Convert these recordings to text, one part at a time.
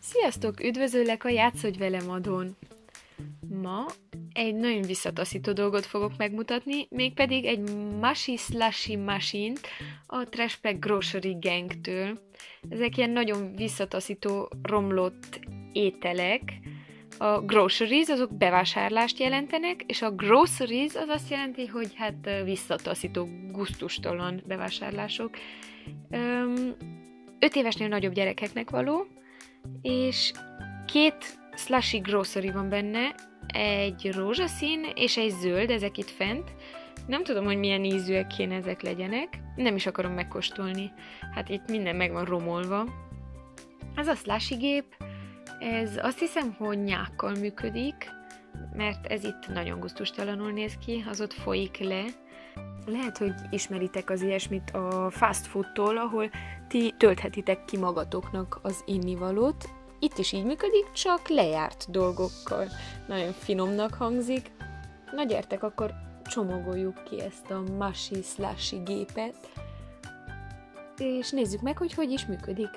Sziasztok! Üdvözöllek a Játszodj velem adón! Ma egy nagyon visszataszító dolgot fogok megmutatni, mégpedig egy Mushy Slushy Machine-t a Trash Pack Grocery Gang-től. Ezek ilyen nagyon visszataszító, romlott ételek. A groceries azok bevásárlást jelentenek, és a groceries az azt jelenti, hogy hát visszataszító, gusztustalan bevásárlások. 5 évesnél nagyobb gyerekeknek való, és 2 slushy grocery van benne, egy rózsaszín és egy zöld, ezek itt fent. Nem tudom, hogy milyen ízűek kéne ezek legyenek, nem is akarom megkóstolni. Hát itt minden meg van romolva. Ez a slushy gép, ez azt hiszem, hogy nyákkal működik, mert ez itt nagyon gusztustalanul néz ki, az ott folyik le. Lehet, hogy ismeritek az ilyesmit a fast foodtól, ahol ti tölthetitek ki magatoknak az innivalót. Itt is így működik, csak lejárt dolgokkal. Nagyon finomnak hangzik. Na gyertek, akkor csomagoljuk ki ezt a Mushy Slushy gépet, és nézzük meg, hogy hogy is működik.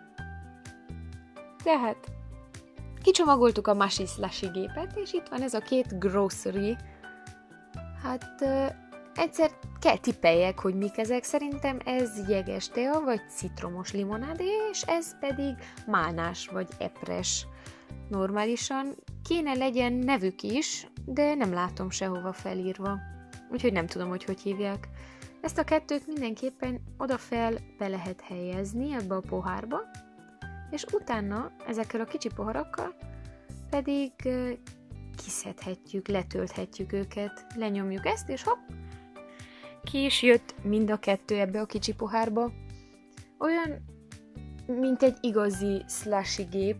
Tehát kicsomagoltuk a Mushy Slushy gépet, és itt van ez a 2 grocery. Hát egyszer kell tippeljek, hogy mik ezek. Szerintem ez jeges tea, vagy citromos limonádé, és ez pedig málnás, vagy epres. Normálisan kéne legyen nevük is, de nem látom sehova felírva. Úgyhogy nem tudom, hogy hívják. Ezt a 2-t mindenképpen odafel be lehet helyezni ebbe a pohárba, és utána ezekkel a kicsi poharakkal pedig kiszedhetjük, letölthetjük őket, lenyomjuk ezt, és hopp, ki is jött mind a 2 ebbe a kicsi pohárba. Olyan, mint egy igazi slushy gép.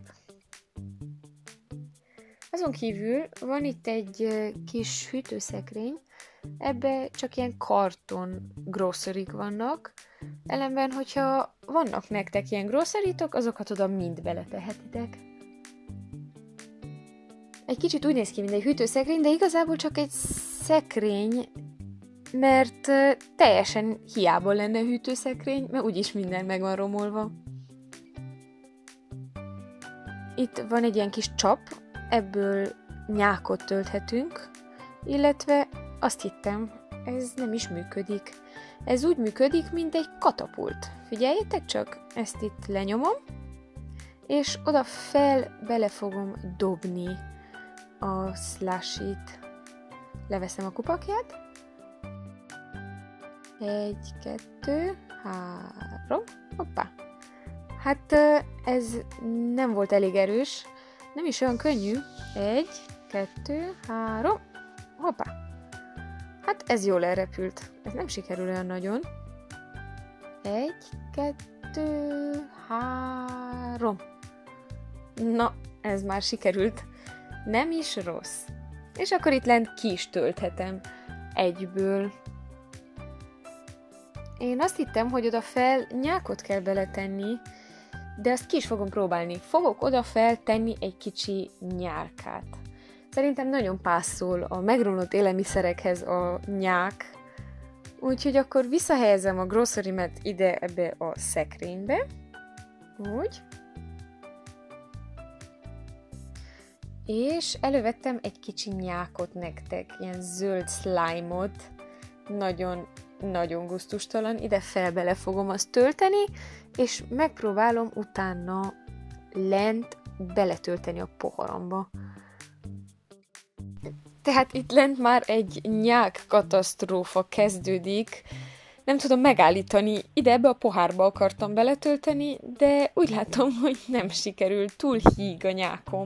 Azon kívül van itt egy kis hűtőszekrény, ebbe csak ilyen karton groceryk vannak, ellenben, hogyha vannak nektek ilyen grocerytok, azokat oda mind beletehetitek. Egy kicsit úgy néz ki, mint egy hűtőszekrény, de igazából csak egy szekrény, mert teljesen hiába lenne hűtőszekrény, mert úgyis minden meg van romolva. Itt van egy ilyen kis csap, ebből nyákot tölthetünk, illetve azt hittem, ez nem is működik. Ez úgy működik, mint egy katapult. Figyeljetek csak, ezt itt lenyomom, és oda fel bele fogom dobni a slushit. Leveszem a kupakját. 1, 2, 3, hoppá! Hát ez nem volt elég erős, nem is olyan könnyű. 1, 2, 3, hoppá! Hát ez jól elrepült, ez nem sikerül olyan nagyon. 1, 2, 3. Na, ez már sikerült. Nem is rossz. És akkor itt lent ki is tölthetem egyből. Én azt hittem, hogy oda fel nyákot kell beletenni, de azt ki is fogom próbálni. Fogok oda fel tenni egy kicsi nyálkát. Szerintem nagyon passzol a megromlott élelmiszerekhez a nyák, úgyhogy akkor visszahelyezem a grocerymet ide ebbe a szekrénybe. Úgy. És elővettem egy kicsi nyákot nektek, ilyen zöld slime-ot, nagyon gusztustalan, ide fel bele fogom azt tölteni, és megpróbálom utána lent beletölteni a poharamba. Tehát itt lent már egy nyák katasztrófa kezdődik. Nem tudom megállítani, ide ebbe a pohárba akartam beletölteni, de úgy látom, hogy nem sikerült, túl híg a nyákom.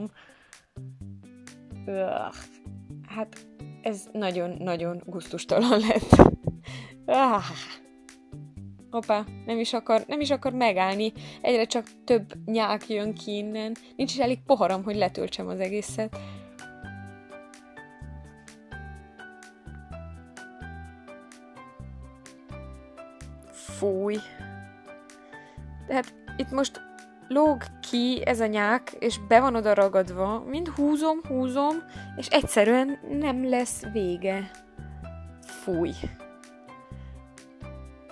Hát ez nagyon gusztustalan lett. Hoppá, nem is akar megállni, egyre csak több nyák jön ki innen. Nincs is elég poharam, hogy letöltsem az egészet. Fúj. Tehát itt most lóg ki ez a nyák, és be van oda ragadva. Mind húzom, és egyszerűen nem lesz vége. Fúj.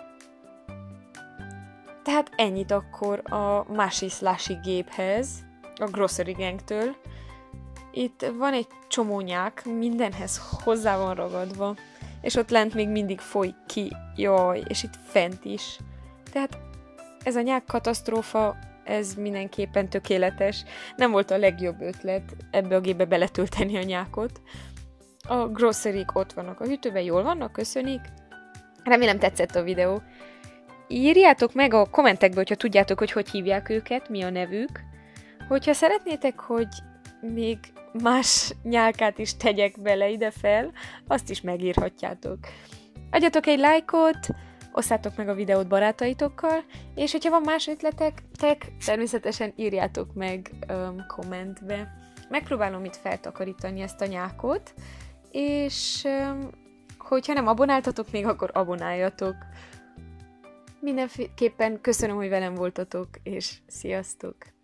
Tehát ennyit akkor a Mushy Slushy géphez. a Grocery Gangtől. Itt van egy csomó nyák, mindenhez hozzá van ragadva, és ott lent még mindig folyik ki, jaj, és itt fent is. Tehát ez a nyák katasztrófa, ez mindenképpen tökéletes. Nem volt a legjobb ötlet ebbe a gépbe beletölteni a nyákot. A groceryk ott vannak a hűtőben, jól vannak, köszönik. Remélem tetszett a videó. Írjátok meg a kommentekbe, hogyha tudjátok, hogy hívják őket, mi a nevük. Hogyha szeretnétek, hogy még más nyálkát is tegyek bele ide fel, azt is megírhatjátok. Adjatok egy lájkot, osszátok meg a videót barátaitokkal, és hogyha van más ötletek, természetesen írjátok meg kommentbe. Megpróbálom itt feltakarítani ezt a nyákot, és hogyha nem abonáltatok még, akkor abonáljatok. Mindenképpen köszönöm, hogy velem voltatok, és sziasztok!